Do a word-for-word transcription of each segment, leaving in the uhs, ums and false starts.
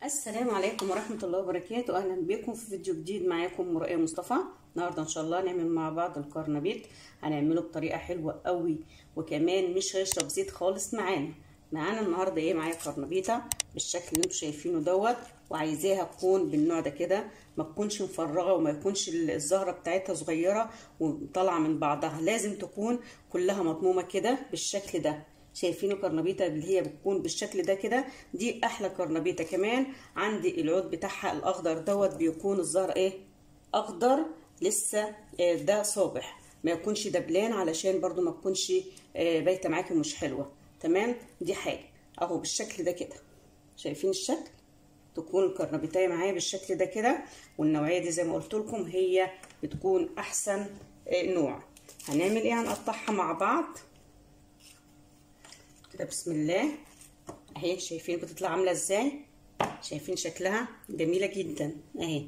السلام عليكم ورحمة الله وبركاته. أهلا بكم في فيديو جديد. معاكم رؤية مصطفى. النهاردة إن شاء الله نعمل مع بعض الكرنبيط. هنعمله بطريقة حلوة قوي، وكمان مش هيشرب زيت خالص. معانا معانا النهاردة ايه؟ معايا كرنبيطة بالشكل اللي انتوا شايفينه دوت، وعايزاها تكون بالنوع ده كده، ما تكونش مفرغة وما يكونش الزهرة بتاعتها صغيرة وطالعة من بعضها. لازم تكون كلها مضمومة كده بالشكل ده. شايفين الكرنبيطه اللي هي بتكون بالشكل ده كده؟ دي احلى كرنبيطه. كمان عندي العود بتاعها الاخضر دوت، بيكون الزهر ايه؟ اخضر لسه ده صابح، ما يكونش دبلان، علشان برضو ما تكونش بايته معاكي مش حلوه. تمام؟ دي حاجه اهو بالشكل ده كده. شايفين الشكل؟ تكون الكرنبيطه معايا بالشكل ده كده، والنوعيه دي زي ما قلت لكم هي بتكون احسن نوع. هنعمل ايه؟ هنقطعها مع بعض كده. بسم الله. اهي شايفين بتطلع عامله ازاي؟ شايفين شكلها جميله جدا اهي.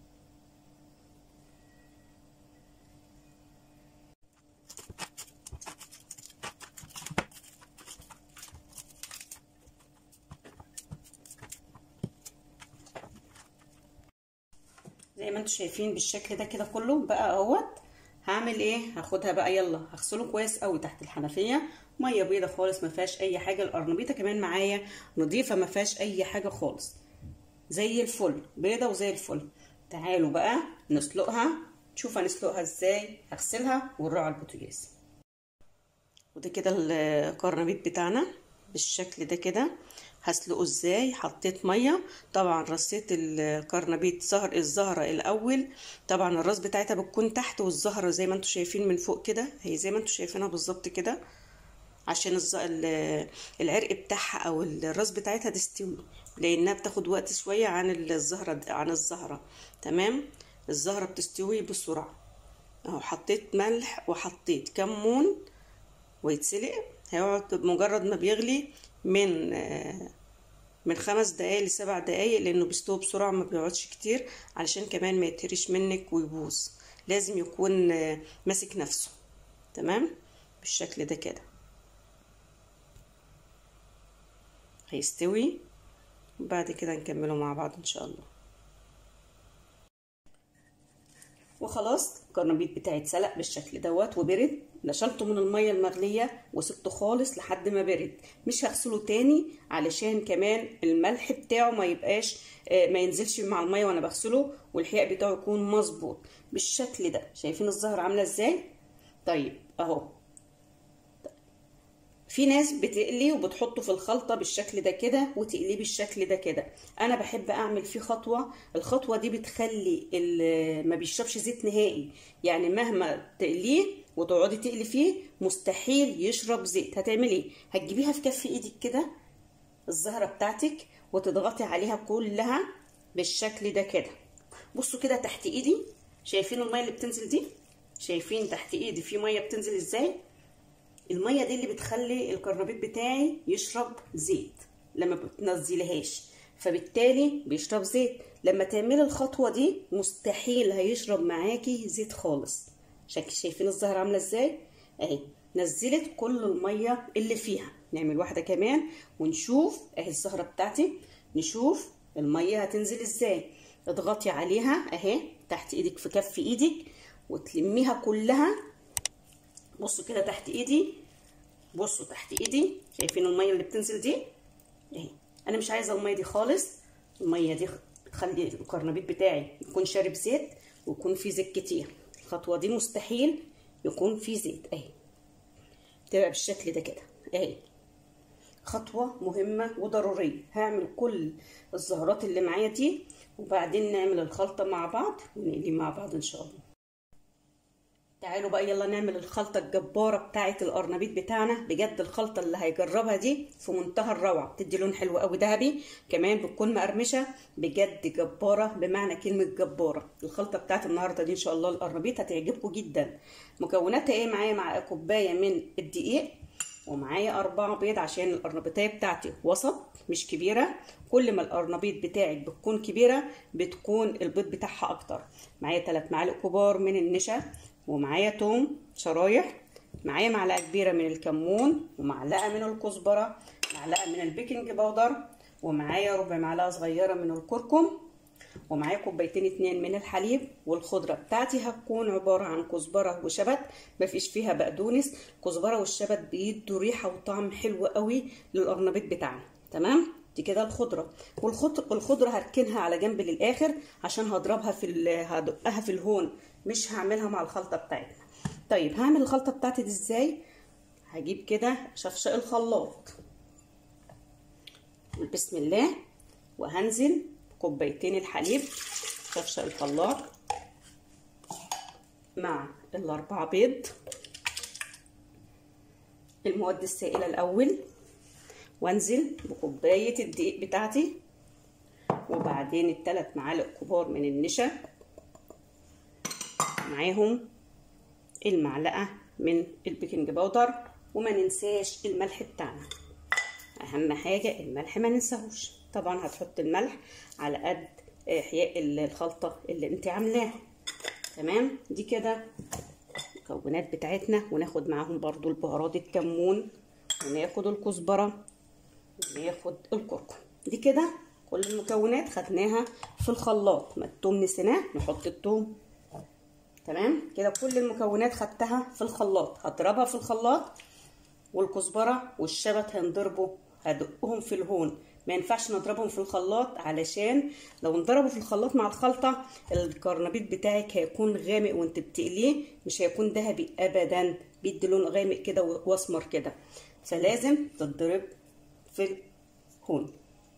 زي ما انتم شايفين بالشكل ده كده كله بقى اهوت. هعمل ايه؟ هاخدها بقى، يلا هغسله كويس قوي تحت الحنفيه، ميه بيضه خالص ما فيهاش اي حاجه. القرنبيطه كمان معايا نظيفه ما فيهاش اي حاجه خالص، زي الفل، بيضه وزي الفل. تعالوا بقى نسلقها. شوف هنسلقها ازاي. هغسلها ونروح على البوتاجاز. وده كده القرنبيط بتاعنا بالشكل ده كده. هسلقه ازاي؟ حطيت ميه، طبعا رصيت القرنبيط زهر الزهره الاول. طبعا الراس بتاعتها بتكون تحت، والزهره زي ما انتم شايفين من فوق كده، هي زي ما انتم شايفينها بالظبط كده، عشان العرق بتاعها او الراس بتاعتها تستوي، لانها بتاخد وقت شويه عن الزهره عن الزهره. تمام؟ الزهره بتستوي بسرعه اهو. حطيت ملح وحطيت كمون ويتسلق. هيقعد مجرد ما بيغلي من من خمس دقايق لسبع دقايق، لانه بيستوي بسرعه ما بيقعدش كتير، علشان كمان ما يتهرش منك ويبوظ. لازم يكون ماسك نفسه. تمام؟ بالشكل ده كده هيستوي، وبعد كده نكمله مع بعض ان شاء الله. وخلاص الكرنبيط بتاعي اتسلق بالشكل دوت وبرد. نشلته من الميه المغليه وسبته خالص لحد ما برد. مش هغسله تاني علشان كمان الملح بتاعه ما يبقاش ما ينزلش مع الميه وانا بغسله، والحياء بتاعه يكون مظبوط بالشكل ده. شايفين الزهر عامله ازاي؟ طيب اهو. في ناس بتقلي وبتحطه في الخلطة بالشكل ده كده وتقليه بالشكل ده كده. انا بحب اعمل فيه خطوة. الخطوة دي بتخلي ما بيشربش زيت نهائي، يعني مهما تقليه وتقعدي تقلي فيه مستحيل يشرب زيت. هتعملي ايه؟ هتجيبيها في كف ايدك كده الزهرة بتاعتك، وتضغطي عليها كلها بالشكل ده كده. بصوا كده تحت ايدي، شايفين المية اللي بتنزل دي؟ شايفين تحت ايدي في مية بتنزل ازاي؟ الميه دي اللي بتخلي الكرنبيط بتاعي يشرب زيت لما بتنزليهاش، فبالتالي بيشرب زيت. لما تعملي الخطوه دي مستحيل هيشرب معاكي زيت خالص. شايفين الزهره عامله ازاي؟ اهي نزلت كل الميه اللي فيها. نعمل واحده كمان ونشوف. اهي الزهره بتاعتي، نشوف الميه هتنزل ازاي. اضغطي عليها اهي تحت ايدك في كف ايدك وتلميها كلها. بصوا كده تحت ايدي، بصوا تحت ايدي، شايفين الميه اللي بتنزل دي؟ اهي. انا مش عايزه الميه دي خالص. الميه دي بتخلي الكرنبيط بتاعي يكون شارب زيت ويكون فيه زيت كتير. الخطوه دي مستحيل يكون فيه زيت. اهي تبقى بالشكل ده كده. اهي خطوه مهمه وضروريه. هعمل كل الزهرات اللي معايا دي، وبعدين نعمل الخلطه مع بعض ونقلي مع بعض ان شاء الله. تعالوا بقى يلا نعمل الخلطة الجبارة بتاعة القرنبيط بتاعنا. بجد الخلطة اللي هيجربها دي في منتهى الروعة، بتدي لون حلو قوي ذهبي، كمان بتكون مقرمشة. بجد جبارة بمعنى كلمة جبارة. الخلطة بتاعة النهاردة دي ان شاء الله القرنبيط هتعجبكم جدا. مكوناتها ايه؟ معايا مع كوباية من الدقيق، ومعايا أربعة بيض عشان القرنبيطية بتاعتي وسط مش كبيرة. كل ما القرنبيط بتاعك بتكون كبيرة بتكون البيض بتاعها أكتر. معايا ثلاث معالق كبار من النشا، ومعايا توم شرايح، معايا معلقة كبيرة من الكمون، ومعلقة من الكزبرة، معلقة من البيكنج باودر، ومعايا ربع معلقه صغيره من الكركم، ومعايا كوبايتين اتنين من الحليب. والخضره بتاعتي هتكون عباره عن كزبره وشبت، مفيش فيها بقدونس. كزبره والشبت بيدوا ريحه وطعم حلو قوي للقرنبيط بتاعنا. تمام، دي كده الخضره. والخضره هركنها على جنب للاخر عشان هضربها في هدقها في الهون، مش هعملها مع الخلطه بتاعتنا. طيب هعمل الخلطه بتاعتي دي ازاي؟ هجيب كده شفشق الخلاط، بسم الله، وهنزل كوبايتين الحليب شفشق الخلاط مع الاربعه بيض، المواد السائله الاول، وانزل بكوبايه الدقيق بتاعتي، وبعدين الثلاث معالق كبار من النشا، معاهم المعلقه من البيكنج باودر، وما ننساش الملح بتاعنا. اهم حاجه الملح ما ننساهوش. طبعا هتحط الملح على قد احياء الخلطه اللي انت عاملاها. تمام، دي كده المكونات بتاعتنا. وناخد معاهم برضو البهارات، الكمون، وناخد الكزبره، وناخد الكركم. دي كده كل المكونات خدناها في الخلاط. ما التوم نسيناه، نحط التوم. تمام كده كل المكونات خدتها في الخلاط، هضربها في الخلاط. والكزبره والشبت هنضربوا، هدقهم في الهون. ما ينفعش نضربهم في الخلاط، علشان لو انضربوا في الخلاط مع الخلطه القرنبيط بتاعك هيكون غامق وانت بتقليه، مش هيكون ذهبي ابدا، بيدي لون غامق كده واسمر كده. فلازم تتضرب في الهون.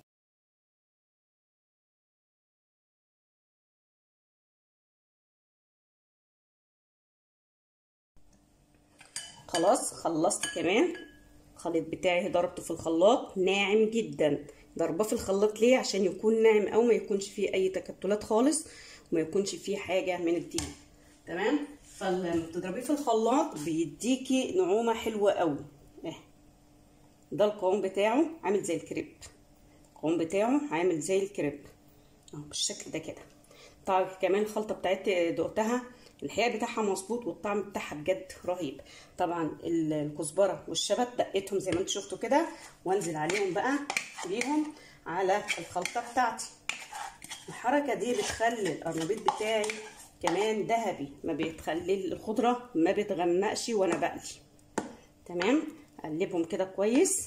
خلاص خلصت كمان. الخليط بتاعي ضربته في الخلاط ناعم جدا. ضربه في الخلاط ليه؟ عشان يكون ناعم او ما يكونش فيه اي تكتلات خالص، وما يكونش فيه حاجه من الدقيق. تمام، فلما تضربيه في الخلاط بيديكي نعومه حلوه قوي. اه ده القوام بتاعه عامل زي الكريب. القوام بتاعه عامل زي الكريب اهو بالشكل ده كده. طبعا كمان الخلطه بتاعتي دقتها، الحقيقه بتاعها مظبوط والطعم بتاعها بجد رهيب. طبعا الكزبره والشبت دقيتهم زي ما انتم شفتوا كده، وانزل عليهم بقى بيهم على الخلطه بتاعتي. الحركه دي بتخلي القرنبيط بتاعي كمان ذهبي، ما بتخلي الخضره ما بتغمقش وانا بقلي. تمام، اقلبهم كده كويس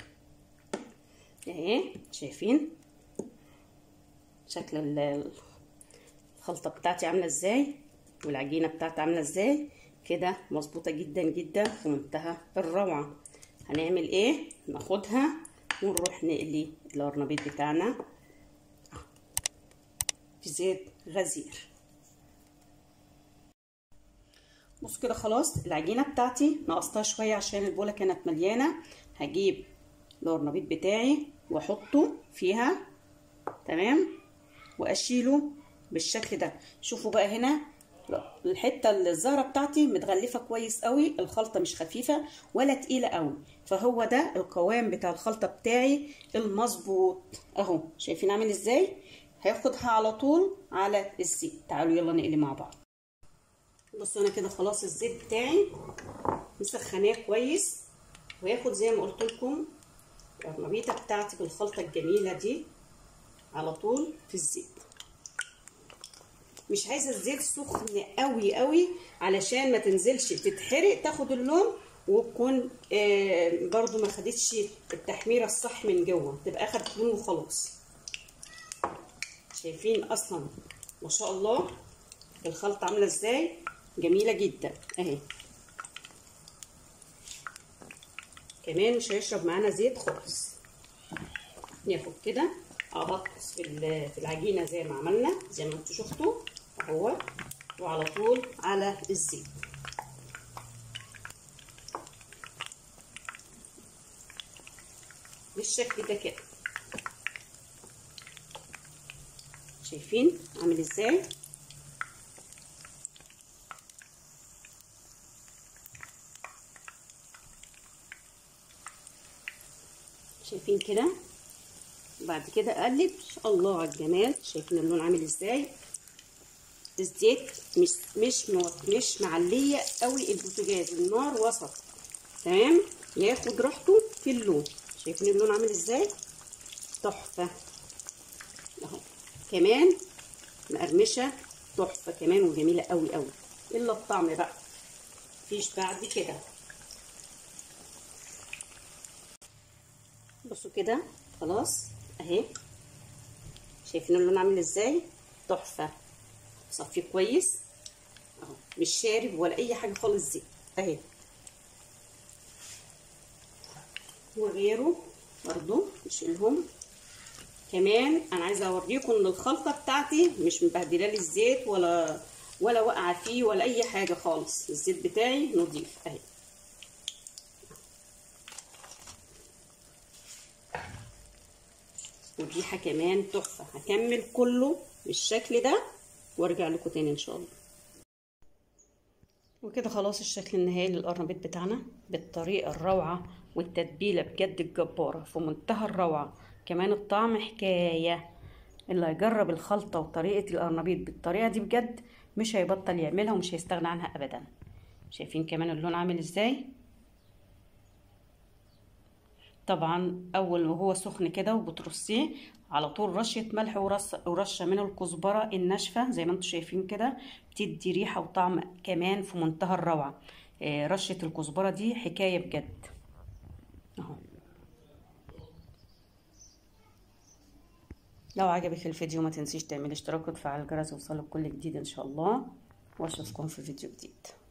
اهي. شايفين شكل الخلطه بتاعتي عامله ازاي، والعجينه بتاعتي عامله ازاي كده؟ مظبوطه جدا جدا في منتهى الروعه. هنعمل ايه؟ ناخدها ونروح نقلي القرنبيط بتاعنا في زيت غزير. بصوا كده خلاص العجينه بتاعتي نقصتها شويه عشان البوله كانت مليانه. هجيب القرنبيط بتاعي واحطه فيها، تمام، واشيله بالشكل ده. شوفوا بقى هنا الحته الزهره بتاعتي متغلفه كويس قوي، الخلطه مش خفيفه ولا تقيله قوي، فهو ده القوام بتاع الخلطه بتاعي المظبوط اهو. شايفين عامل ازاي؟ هاخدها على طول على الزيت. تعالوا يلا نقلي مع بعض. بصوا انا كده خلاص الزيت بتاعي مسخناه كويس، وهاخد زي ما قلت لكم القرنبيطه بتاعتي بالخلطه الجميله دي على طول في الزيت. مش عايزه الزيت سخن قوي قوي علشان ما تنزلش تتحرق، تاخد اللون وتكون آه برضو ما خدتش التحميره الصح من جوه، تبقى اخدت لون وخلاص. شايفين اصلا ما شاء الله الخلطه عامله ازاي؟ جميله جدا اهي. كمان مش هيشرب معانا زيت خالص. ناخد كده اغطس في العجينه زي ما عملنا، زي ما انتوا شفتوا اهو، وعلى طول على الزيت. بالشكل ده كده. شايفين عامل ازاي؟ شايفين كده؟ وبعد كده اقلب. الله على الجمال. شايفين اللون عامل ازاي؟ الزيت مش مش مش معليه قوي البوتاجاز، النار وسط، تمام، ياخد راحته في اللون. شايفين اللون عامل ازاي؟ تحفه اهو، كمان مقرمشه تحفه كمان وجميله قوي قوي. الا الطعم بقى مفيش بعد كده. بصوا كده خلاص اهي، شايفين اللون عامل ازاي؟ تحفه. صفيه كويس اهو، مش شارب ولا اي حاجه خالص زيت اهي. وغيره برضو نشيلهم. كمان انا عايزه اوريكم ان الخلطه بتاعتي مش مبهدله لي الزيت ولا ولا واقعه فيه ولا اي حاجه خالص، الزيت بتاعي نضيف اهي. والريحه كمان تحفه. هكمل كله بالشكل ده وارجع لكم تاني ان شاء الله. وكده خلاص الشكل النهائي للقرنبيط بتاعنا بالطريقه الروعه والتتبيله بجد الجباره في منتهى الروعه. كمان الطعم حكايه. اللي هيجرب الخلطه وطريقه القرنبيط بالطريقه دي بجد مش هيبطل يعملها ومش هيستغنى عنها ابدا. شايفين كمان اللون عامل ازاي؟ طبعا اول وهو سخن كده وبترصيه على طول رشه ملح ورشه من الكزبره الناشفه زي ما انتم شايفين كده، بتدي ريحه وطعم كمان في منتهى الروعه. رشه الكزبره دي حكايه بجد اهو. لو عجبك الفيديو ما تنسيش تعملي اشتراك وتفعل الجرس يوصلك كل جديد ان شاء الله، واشوفكم في فيديو جديد.